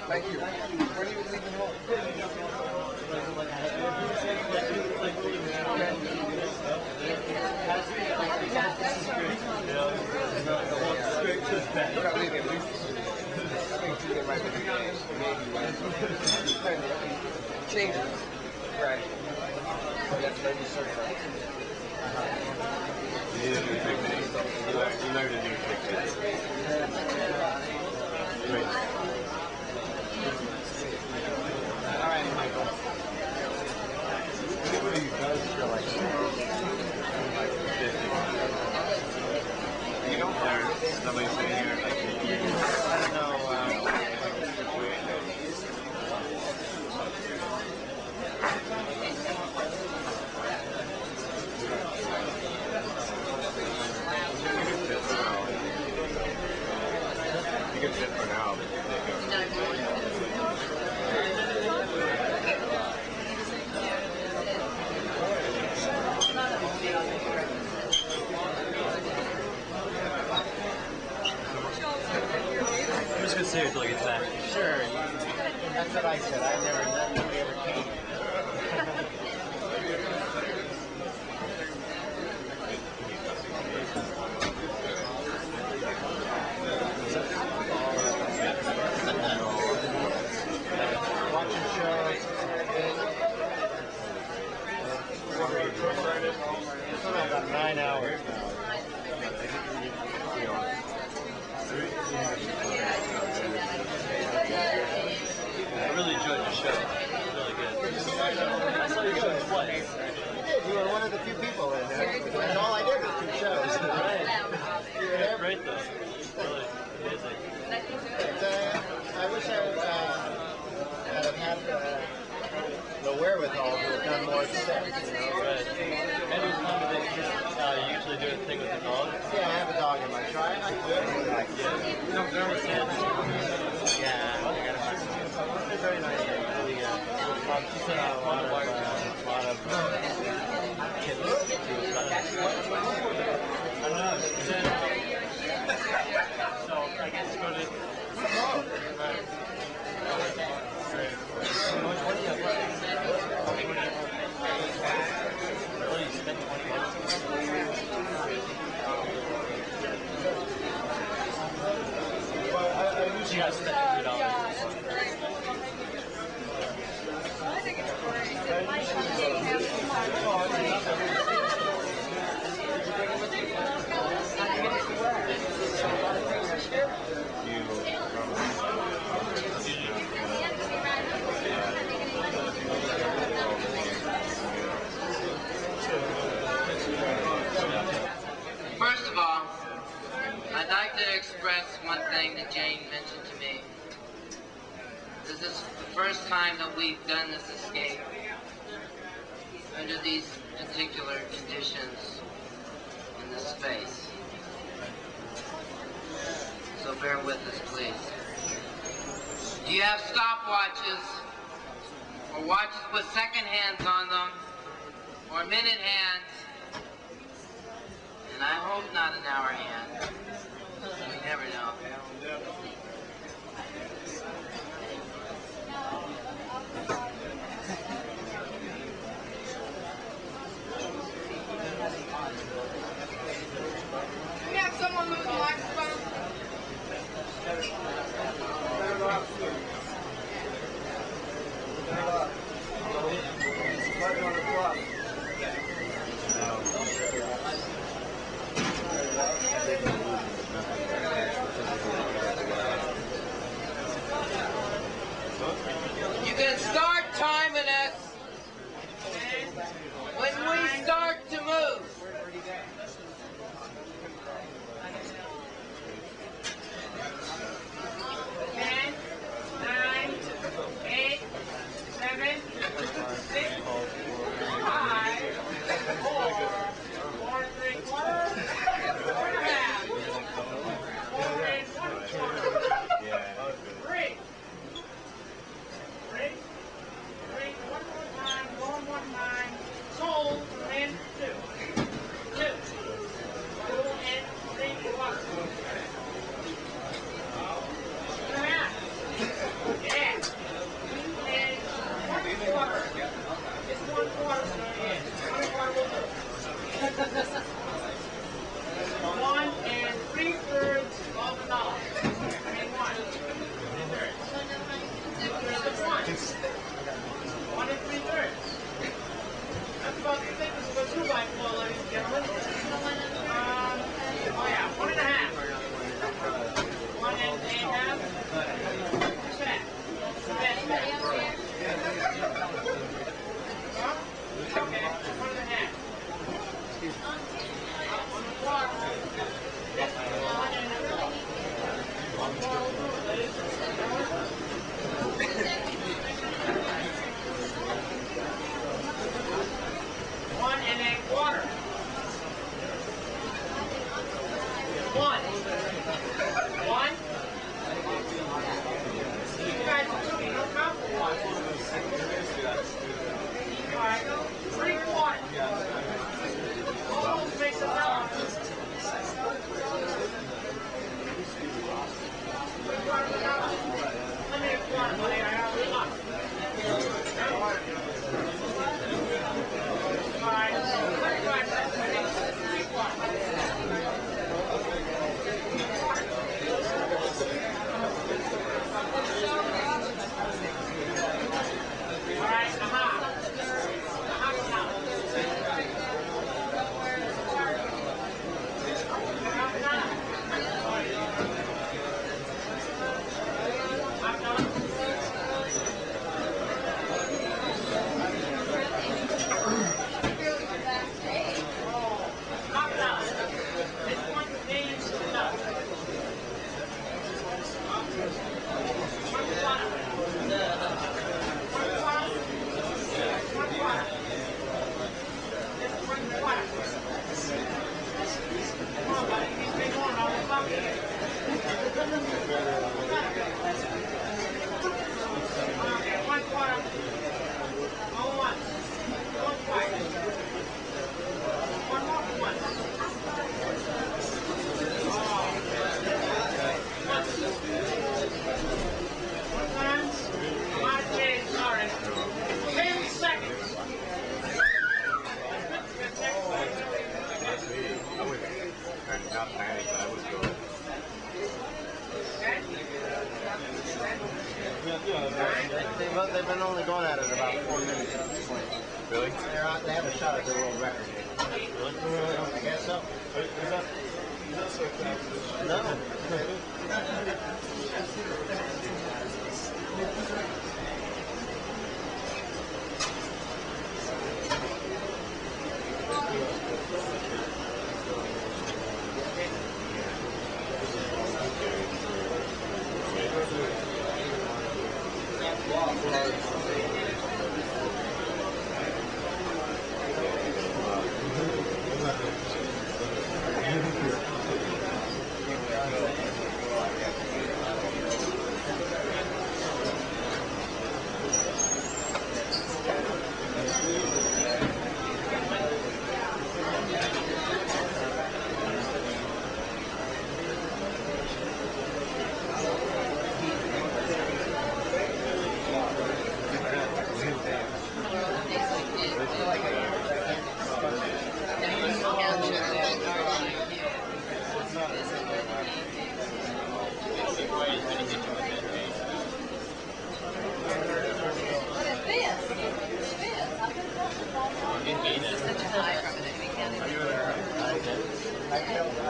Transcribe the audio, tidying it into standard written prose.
Thank you. When are you leaving home? We're not leaving at least. I think you get right to the game. Maybe right. Changes. Right. That's maybe certain. You learn a new trick. Great. All right, Michael. Anybody does feel like 50. You don't learn. Somebody sitting here like I don't know. You can sit for now, but I'm just gonna stay until he gets back. Sure. That's what I said. Nobody ever came. Watching shows. It's been about 9 hours now. I really enjoyed your show. It was really good. I saw your show twice. You were one of the few people in there. And all I did was 2 shows. Right. You were there? Great though. Really amazing. I wish I had had the wherewithal to have done more steps. Right. And it was fun that you usually do a thing with the dog. Yeah, I have a dog in my truck. I could. You don't understand. Yeah, I got it. They're very nice. Really, She said a lot of kids. I don't know. So I guess go to. What do you have left? Really, you spent 20 minutes. Well, I You guys spent $3. First of all, I'd like to express one thing that Jane mentioned to me. This is the first time that we've done this escape under these particular conditions in this space. So bear with us, please. Do you have stopwatches or watches with second hands on them or minute hands? And I hope not an hour hand. You never know. Can we have someone move the microphone? You can start timing us when we start to move. 10, 9, 8, 7, 6, 5, 4, 3 quarters, 4 and a half, 1 quarter, 3. 3, 1 more time, 1 more time, sold, and 2. They've been only going at it about 4 minutes at this point. Really? They have a shot at the world record. Really? I guess so. Is that so fast? No. I